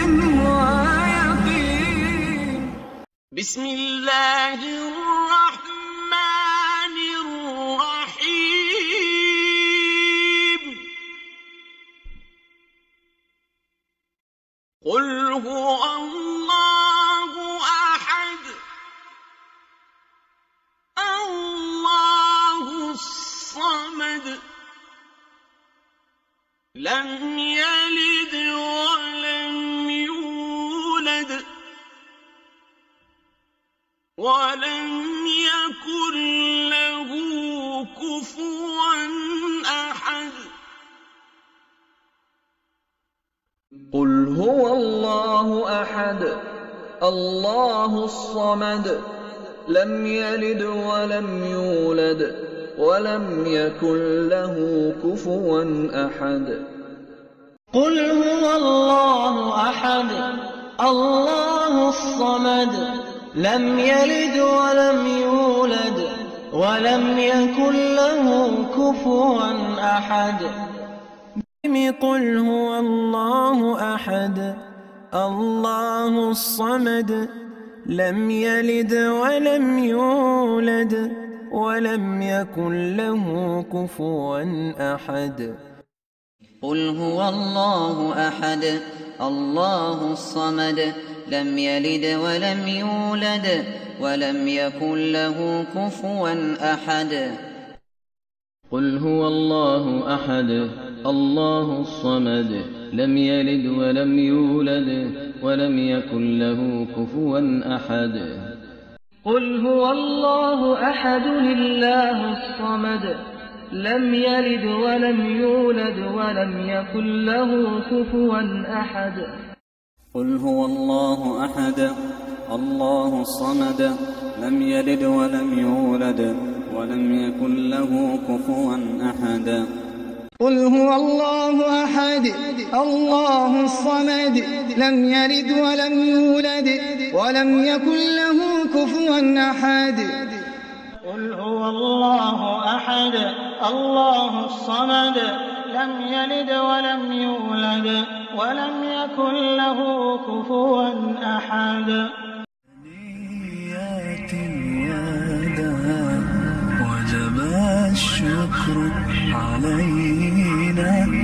ويقين. بسم الله الرحمن الرحيم. قل هو الله أحد الله الصمد لم يلد ولم يولد ولم يكن له كفوا أحد. قل هو الله أحد الله الصمد لم يلد ولم يولد ولم يكن له كفوا أحد. قل هو الله أحد الله الصمد لم يلد ولم يولد ولم يكن له كفوا أحد. قل هو الله أحد الله الصمد لم يلد ولم يولد ولم يكن له كفوا أحد. قل هو الله أحد الله الصمد لم يلد ولم يولد ولم يكن له كفوا أحد. قل هو الله أحد الله الصمد لم يلد ولم يولد ولم يكن له كفوا أحد. قل هو الله أحد لله الصمد لم يلد ولم يولد ولم يكن له كفوا أحد. قل هو الله أحد الله الصمد لم يلد ولم يولد ولم يكن له كفوا أحد. قل هو الله أحد الله الصمد لم يلد ولم يولد ولم يكن له كفوا أحد. قل هو الله أحد الله الصمد لم يلد ولم يولد ولم يكن له كفوا أحد. نيات يدها وجب الشكر علينا